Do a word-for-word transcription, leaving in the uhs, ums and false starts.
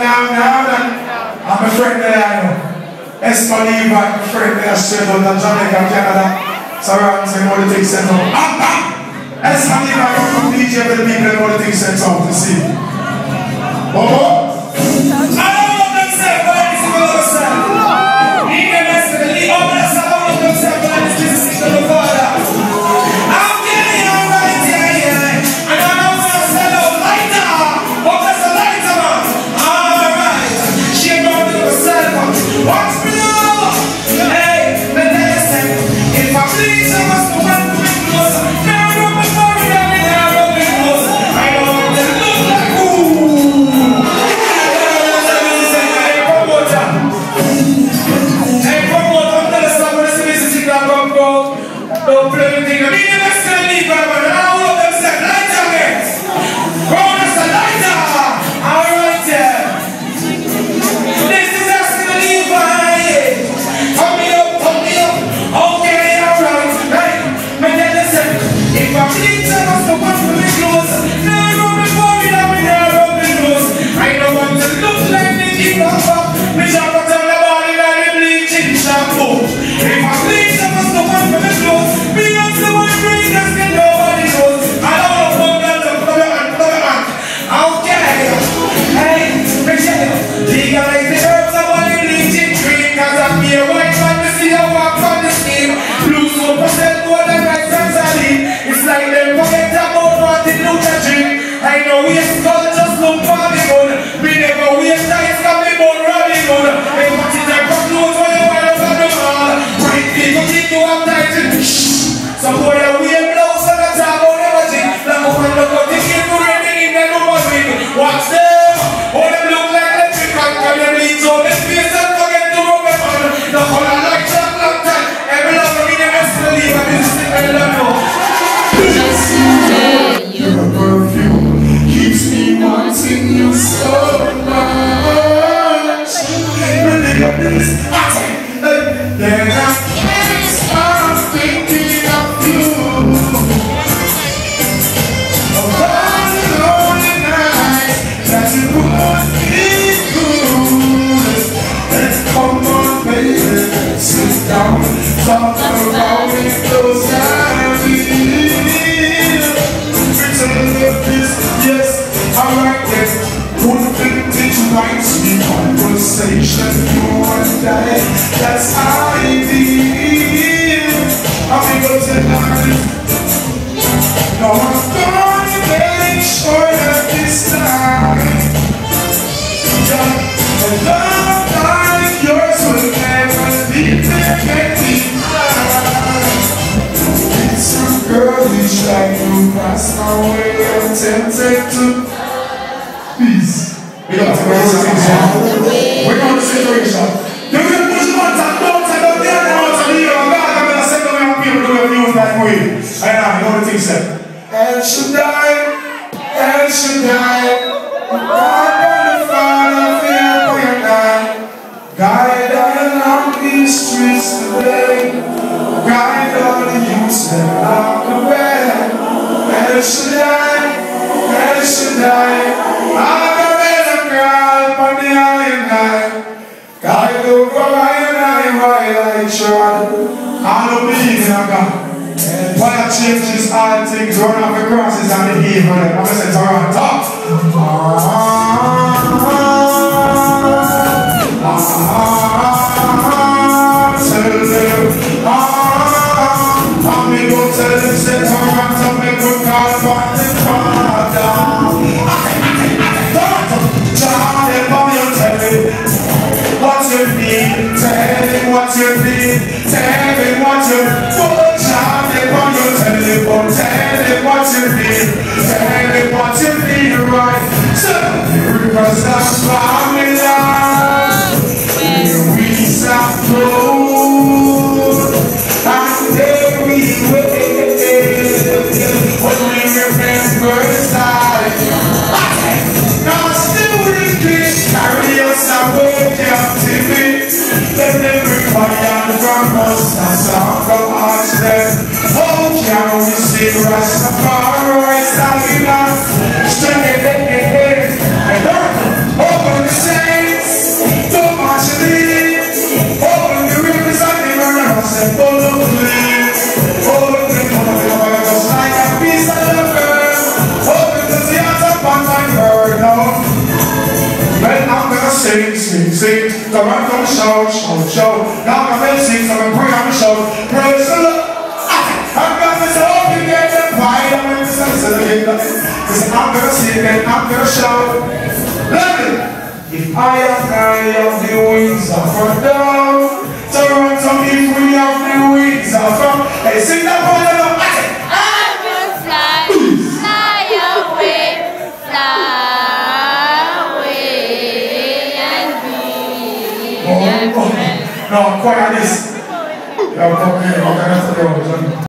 now, now, now. I'm a friend there, I know. Espaliva, my friend there, straight out of Jamaica, Canada. Surround me, all the things sent out. Espaliva, come from D J for the people and all the things sent out to see. Oh, that's how it is. I'm gonna go tonight. No, I'm gonna make sure that this time, yeah, a love like yours will never leave me behind. It's some girlish like you pass my way. I'm tempted to peace. We got to go to the We're going to situation. You can push the ones and don't say don't dare the ones and hear God. I'm going to send them out people to have used that way. I know, you know the thing said. El Shaddai, El Shaddai, God on the Father, fear for your night. Guide all along these streets today. Guide all the youths that walk away. El Shaddai, El Shaddai, I'm a better girl for the iron night. Guide over I and I while I try. I don't believe in a God. Why I change this all things, run off the crosses and the evil. I'm going to say, alright, talk. Tell them, I'm going to tell them, say, alright, tell me good God, but the Father. Tell them how you tell me. What you need, tell me what you need, tell me what you need. Tell me what you need, tell me what you need, tell me what you need, right? So, rivers of Babylon, we stop flowing, and there we wait, when we remember time. Now still we can carry us away, captivity. Let them require from us a song from us then. Oh, can we see Rastafari standing up? Straight ahead, and open the same. sing, sing, sing. Come on, come shout, shout, shout. Now I'm gonna sing, so I'm gonna pray, I'm gonna shout. Praise the Lord. I'm gonna say, oh, you get the pie. I'm gonna say, I'm gonna sing and I'm gonna shout. Listen. If I am I of the wings of a dove, Toronto, if we have the wings of a, hey, sing that for the Lord. I will fly, fly away, fly away and be your friend. No, quiet this. Yeah, come here, I'm gonna